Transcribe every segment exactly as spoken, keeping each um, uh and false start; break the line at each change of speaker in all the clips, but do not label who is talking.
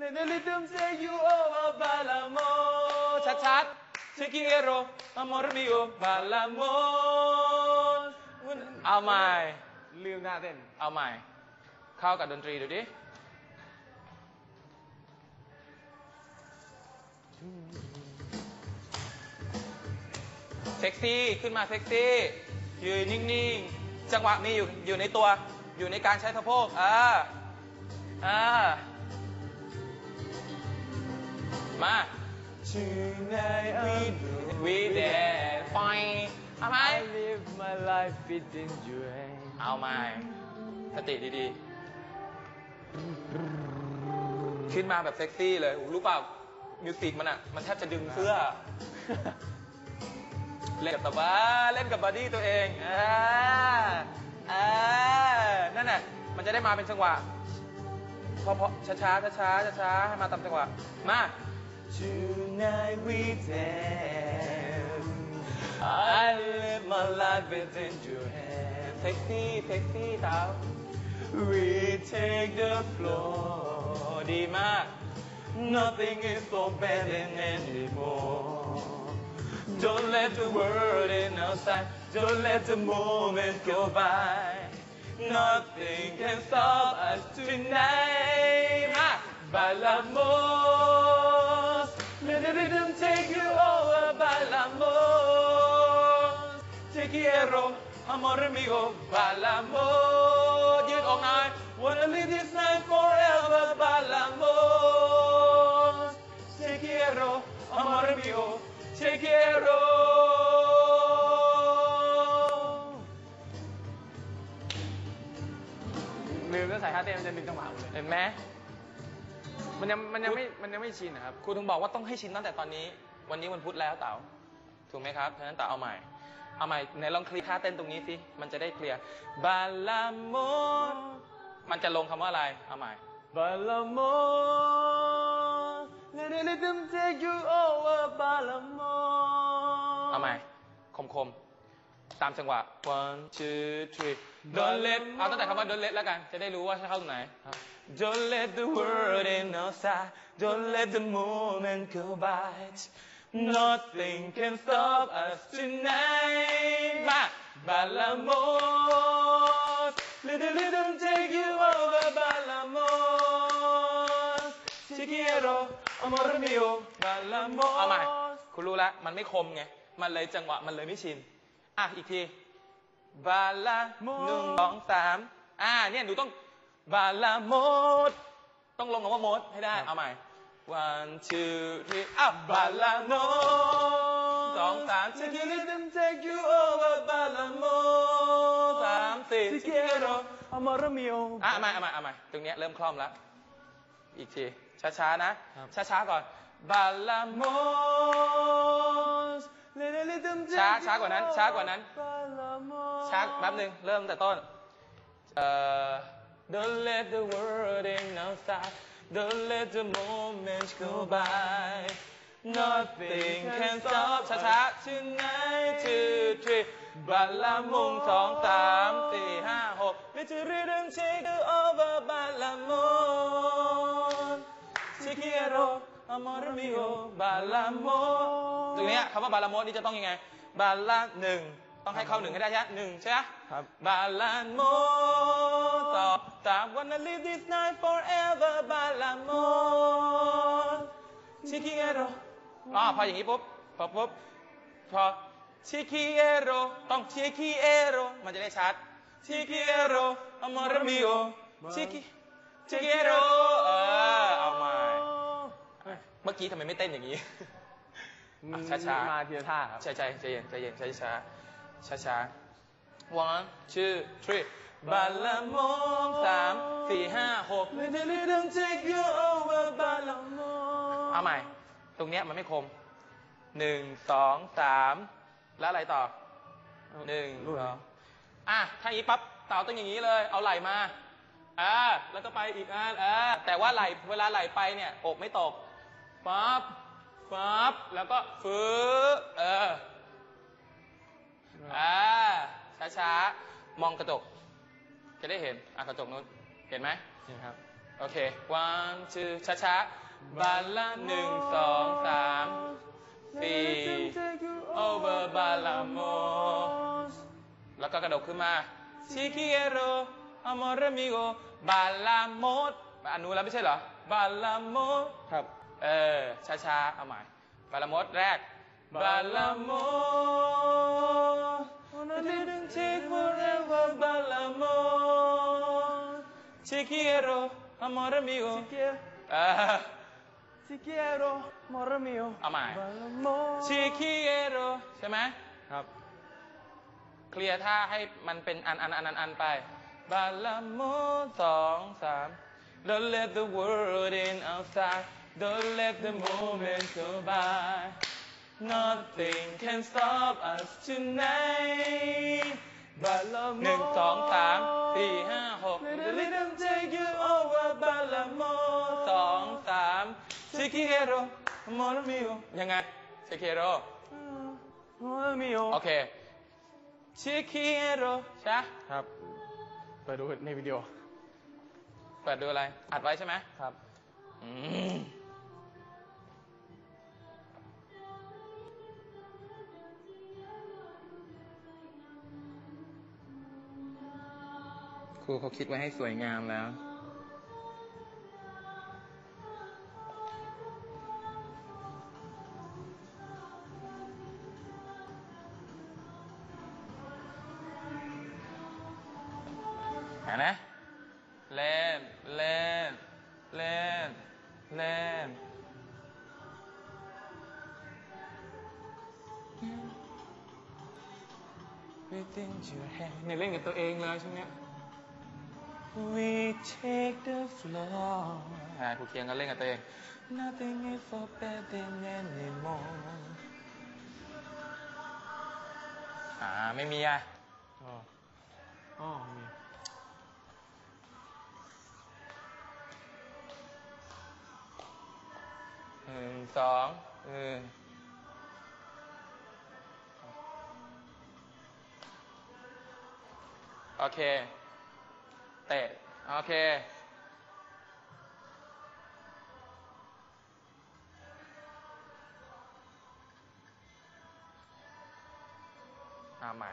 Let the rhythm take you over Balamon ชัดๆ Te quiero amor mío Balamon เอาใหม่
ลืมหน้าเต้น
เอาใหม่เข้ากับดนตรีดูดิเซ็กซี่ขึ้นมาเซ็กซี่ยืนนิ่งๆจังหวะมีอยู่อยู่ในตัวอยู่ในการใช้สะโพกอ่าอ่ามา Tonight we dance ปอยเอาไหม
I live my life within your hands
เอาไหมสติดีๆขึ้นมาแบบเซ็กซี่เลยรู้เปล่ามิวสิกมันอ่ะมันแทบจะดึงเสื้อเล่นกับตะบ้าเล่นกับบอดี้ตัวเองอ่าอ่านั่นน่ะมันจะได้มาเป็นจังหวะพอๆช้าๆช้าๆช้าๆให้มาตามจังหวะมา Tonight we dance I live my life within your hands เซ็กซี่เซ็กซี่สาว We take the floor ดีมาก Nothing is so bad anymore Don't let the world in outside Don't let the moment go by Nothing can stop us tonight มา Bailamos Let the rhythm take you over Bailamos Te quiero amor mío Bailamos ยืดออกหน่อย Wanna live this night forever Bailamos Te quiero amor mío Te quiero
ลืมแล้วใส่ท่าเต้นมันจะดึงจังหวะหมดเลย
เห็นไหม
มันยังมันยังไม่มันยังไม่ชินนะครับ
ครูถึงบอกว่าต้องให้ชินตั้งแต่ตอนนี้วันนี้วันพุธแล้วเต๋าถูกไหมครับฉะนั้นเต๋าเอาใหม่เอาใหม่ไหนลองคลิกท่าเต้นตรงนี้สิมันจะได้เคลียร์ Bailamos มันจะลงคำว่าอะไรเอาใหม่
Bailamos Let them take you over Bailamos
เอาใหม่คมๆตามจังหวะ one two three don't let เอาตั้งแต่คำว่า don't let แล้วกันจะได้รู้ว่าจะเข้าตรงไหน don't let the world in outside don't let the moment go by nothing can stop us tonight มา Bailamos let the rhythm take you over Bailamos te quiero amor mío Bailamos เอาใหม่คุณรู้แล้วมันไม่คมไงมันเลยจังหวะมันเลยไม่ชินอ่ะอีกที Bailamos หนึ่งสองสามอ่าเนี่ยหนูต้อง Bailamos ต้องลงคำว่า mode ให้ได้เอาใหม่ one two three อ้าว Bailamos สองสาม Take you let them take you over Bailamos สามสี่
Te quiero amor mío
อ่ะเอาใหม่เอาใหม่เอาใหม่ตรงเนี้ยเริ่มคล่อมแล้วอีกทีช้าๆนะช้าๆก่อน Bailamos ช้าช้ากว่านั้นช้ากว่านั้นช้าแป๊บนึงเริ่มแต่ต้นเอ่อ Don't let the world in outside Don't let the moments go by Nothing can stop ช้าๆ Tonight two three บัลลัมงสองสามสี่ห้าหก Let the rhythm take you over บัลลัมง Te quiero amor mío บัลลัมงตรงนี้คำว่าบัลลัมงนี่จะต้องยังไงบัลลัมหนึ่งต้องให้เข้าหนึ่งให้ได้ใช่ไหมหนึ่งใช่ไหม
ครับ
Bailamos ต่อสาม Wanna live this night forever Bailamos Te quiero อ๋อพออย่างนี้ปุ๊บพอปุ๊บพอ Te quiero ต้อง Te quiero มันจะได้ชัด Te quiero amor mío Te quiero เออเอาใหม่เมื่อกี้ทำไมไม่เต้นอย่างนี้ช้าช้า
มาทีละท่าครับ
ใช่ใช่ใจเย็นใจเย็นช้าช้าช้าช้า one two three บัลลัมงสามสี่ห้าหก Let the rhythm take you over บัลลัมงเอาใหม่ตรงเนี้ยมันไม่คมหนึ่งสองสามแล้วอะไรต่อหนึ่งสองอ่ะถ้าอย่างนี้ปั๊บเต่าต้องอย่างนี้เลยเอาไหล่มาอ่าแล้วก็ไปอีกอันอ่าแต่ว่าไหล่เวลาไหล่ไปเนี่ยอกไม่ตกปั๊บปั๊บแล้วก็ฟื้นเอออ่าช้าๆมองกระจกจะได้เห็นอ่ะกระจกนู้นเห็นไหม
นี่ครับ
โอเค one two ช้าช้าบาลาหนึ่งสองสามสี่ over บาลาโมแล้วก็กระดกขึ้นมา si quiero amor amigo บาลาโมดอันนู้นแล้วไม่ใช่เหรอบาลาโมด
ครับ
เออ ช้าช้าเอาใหม่บาลาโมดแรกบาลาโมด I didn't take forever บาลาโมด si quiero amor amigo เออ
Si quiero amor mío
เอาใหม่
Bailamos
si quiero ใช่ไหม
ครับ
เคลียร์ท่าให้มันเป็นอันอันอันอันอันไปบาลาโมสองสาม Don't let the world in outside Don't let the moment go by Nothing can stop us tonight บาลาโมหนึ่งสองสามสี่ห้าหก Let them take you over บาลาโมสองสาม Si quiero amor mío ยังไง Si quiero
Amor mío
โอเค Si quiero ใช่
ครับไปดูในวิดีโอ
เปิดดูอะไร อัดไว้ใช่ไหม
ครับ
อืมครูเขาคิดไว้ให้สวยงามแล้ว เห็นไหมเล่น เล่น เล่น เล่น Within your hand เนี่ยเล่นกับตัวเองเลยช่วงเนี้ย We take the floor อ่าครูเคียงก็เล่นกับตัวเอง Nothing is forbidden anymore อ่าไม่มีอ่ะ
อ๋ออ๋อมี
หนึ่งสองเออโอเค เตะ โอเค เอาใหม่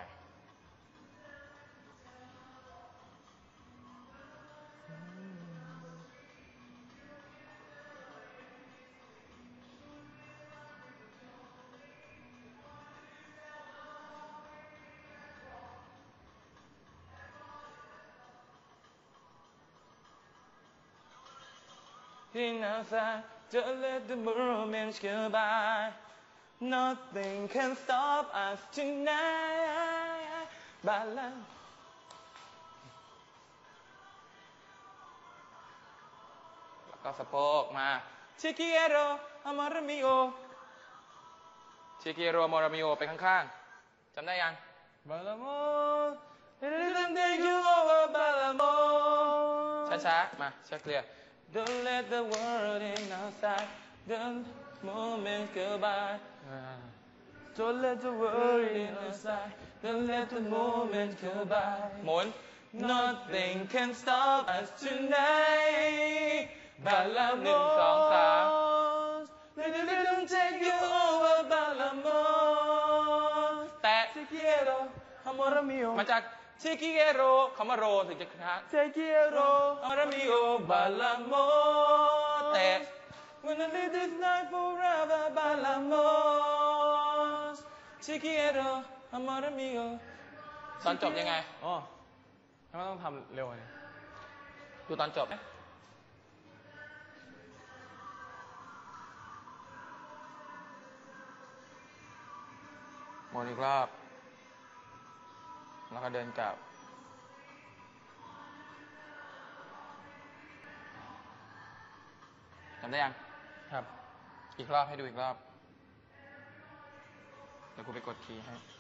In outside, don't let the moments go by. Nothing can stop us tonight. Balance. แล้วก็สะโพกมา Chiquiero amor mío Chiquiero amor mío ไปข้างๆ จำได้ยัง
Bailamos
Let take you over Balamos ช้าๆ มาช้าเคลียร์ Don't let the world in outside the moments go by Don't let the world in outside Don't let the moments go by หมุน Nothing can stop us tonight บาลาหนึ่งสองสาม Let them take you over บาลาโมแตะ
Si quiero amor mío
มาจาก Si quiero คำว่าโรถึงจะค้า
Si quiero
amor mío บาลาโมแตะ When I live this night forever บาลาโม Si quiero amor mío ตอนจบยังไง
อ๋อทำไมต้องทำเร็วเนี่ย
ดูตอนจบไหมหมุนอีกรอบ แล้วก็เดินกลับ จำได้ยัง
ครับ
อีกรอบให้ดูอีกรอบ เดี๋ยวกูไปกดคีย์ให้